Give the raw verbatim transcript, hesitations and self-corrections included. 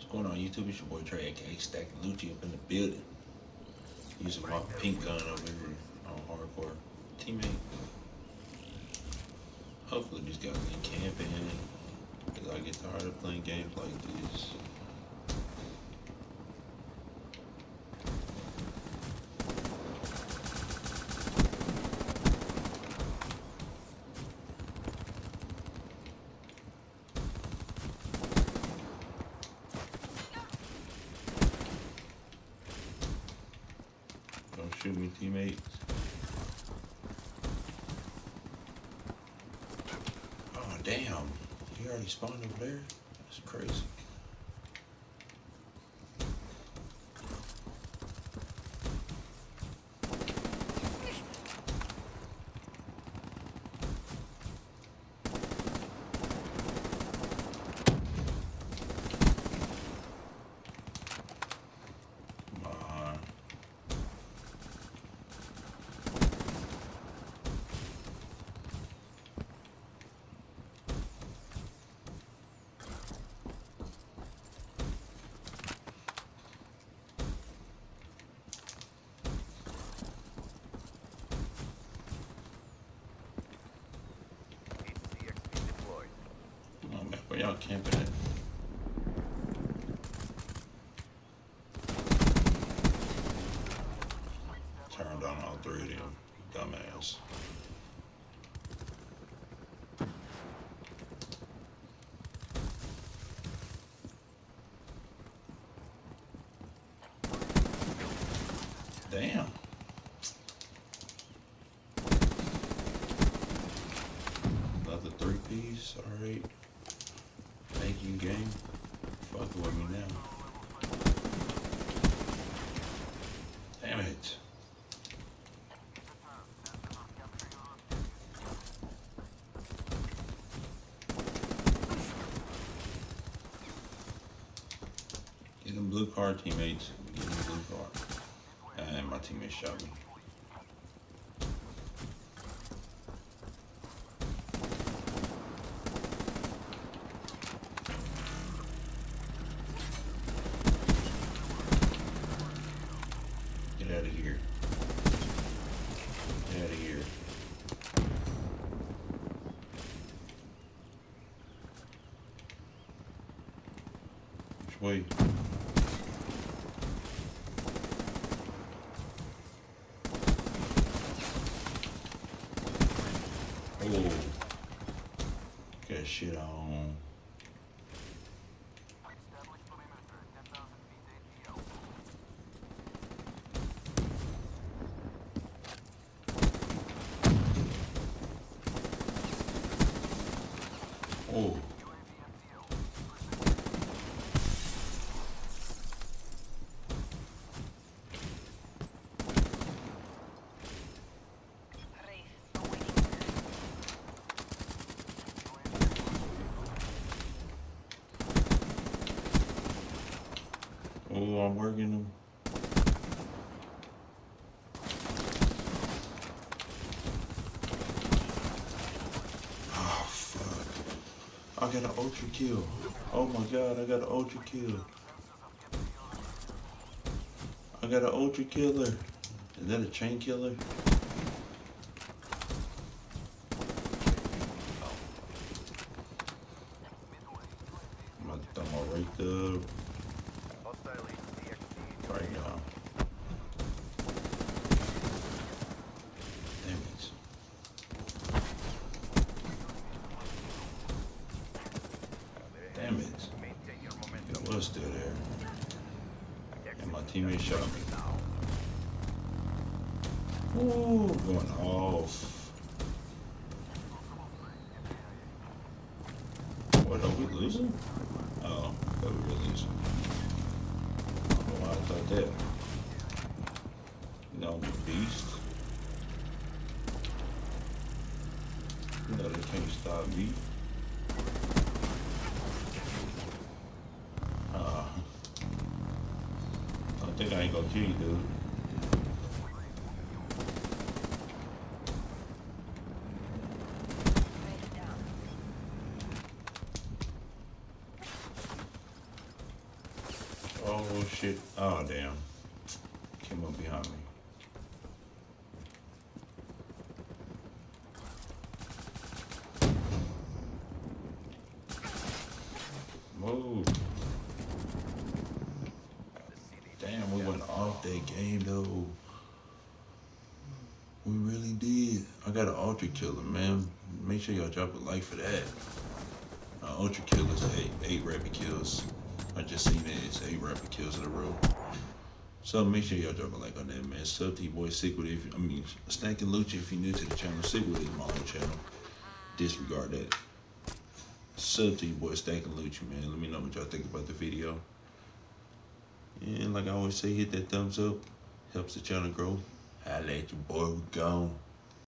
Going on YouTube, it's your boy Trey, aka Staccn Lucci, up in the building. Using my pink gun over here on hardcore teammate. Hopefully these guys ain't camping, because I get tired of playing games like this. Don't shoot me, teammates. Oh, damn. He already spawned over there? That's crazy. Where y'all camping at? Turned on all three of them, dumbass. Damn. Another three piece, alright. Thank you, game. Fuck with me now. Damn it. Get them blue card, teammates. Get them blue card. And my teammate shot me. Get out of here. Get out of here. Which way? Oh. Got shit on. Oh. Oh, I'm working them. I got an ultra kill. Oh my god, I got an ultra kill. I got an ultra killer. Is that a chain killer? I'm about to throw my right up. Right now. Damn it. Damn it. It was still there. And my teammate shot me. Ooh, going off. What, are we losing? Oh, I thought we were losing. I don't know why I thought that. You know, I'm a beast. You know, they can't stop me. Uh, I don't think I ain't gonna kill you, dude. Oh shit. Oh damn. Came up behind me. Move. Damn, we went off that game though. We really did. I got an ultra killer, man. Make sure y'all drop a like for that. Uh, ultra killers, eight, eight rapid kills. I just seen it. It's eight rapid kills in a row. So make sure y'all drop a like on that, man. Sub to your boy Staccn Lucci. If I mean Staccn Lucci. If you're new to the channel, Staccn Lucci is my own channel. Disregard that. Sub to your boy Staccn Lucci, man. Let me know what y'all think about the video. And like I always say, hit that thumbs up. Helps the channel grow. Holla at your boy. We gone.